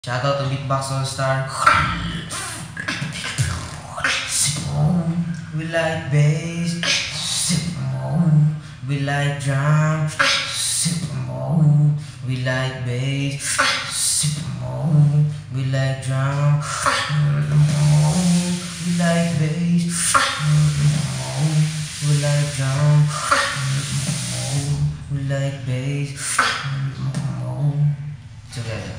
Shout out to Beatbox All Star. We like bass. We like drum. We like bass. We like drum. We like bass. We like drum. We like bass. Together.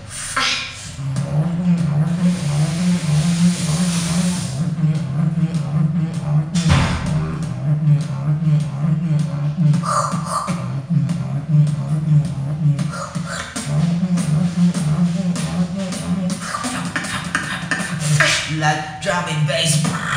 Like drum and bass.